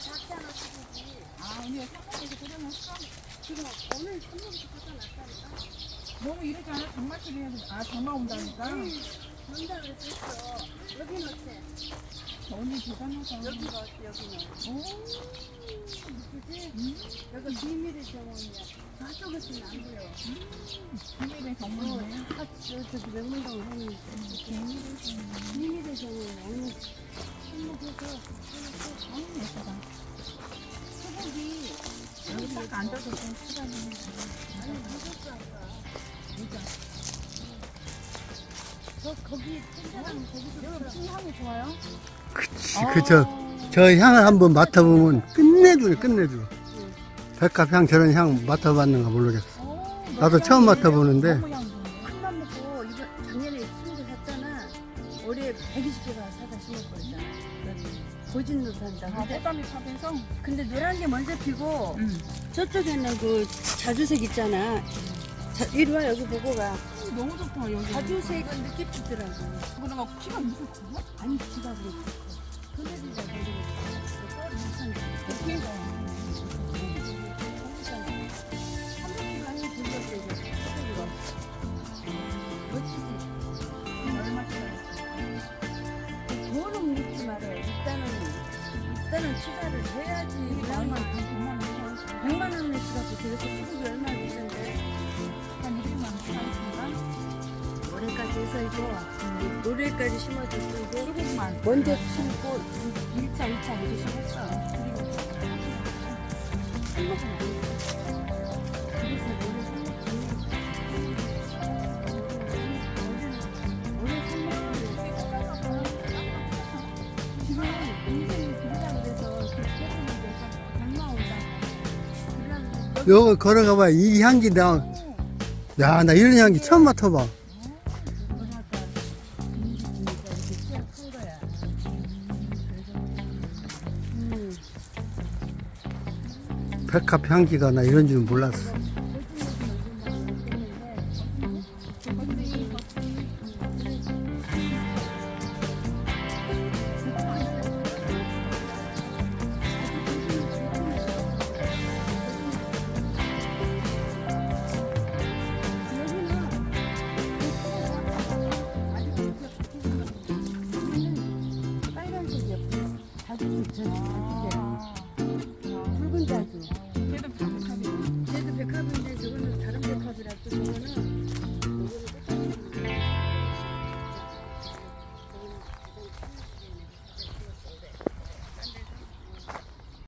작잖아, 수국이. 아, 언니가 상가에서 끓여놨어? 지금 오늘 선물부터 갖다 놨다니까. 너무 이러지 않아? 장마철이 해야 돼. 아, 장마 온다니까? 온다 그랬어. 여기는 어때? 언니 대단하다. 여기가 어때, 여기는? 오, 그지? 여기 비밀의 정원이야. 저쪽에서는 안 보여. 비밀의 정원이네. 저기 명문동 하는 비밀의 정원. 오늘 한국에서 너무 예쁘다. 수국이 여기 딱 앉아서 좀 시간이. 아니 늦었어 아까. 진짜. 거기 텐트랑 거기서 여기 향이 좋아요? 그치, 저 향을 한번 맡아보면 끝내주네, 끝내줘. 백합향 저런 향 맡아봤는가 모르겠어. 나도 처음 맡아보는데. 큰맘 먹고 이거 작년에 친구 샀잖아. 올해 120개가 사다 심었거든요. 고진도 산다. 아, 꽃다미 탑에서? 근데 노란 게 먼저 피고 저쪽에는 그 자주색 있잖아. 이리 와 여기 보고 가. 너무 좋다, 여기. 자주색은 늦게 피더라고. 그러다가 키가 무슨 커? 아니 지가 그렇고. 그늘이가 모르겠어. 어떻게 해서? 돈은 묻지 말아요. 일단은 투자를 해야지. 100만 원을 주갖고 그래서 수급이 얼마나 비싼데? 한 200만 원 사이즈인가? 올해까지 해서 이거 올해까지 심어줬고 이거 조금만. 먼저 심고 1차, 2차 이렇게 심었어. 그리고 한번만 여기 걸어가봐. 이 향기 야, 나 이런 향기 처음 맡아봐. 백합 향기가 나 이런 줄은 몰랐어. 자주 붉은 자주. 걔도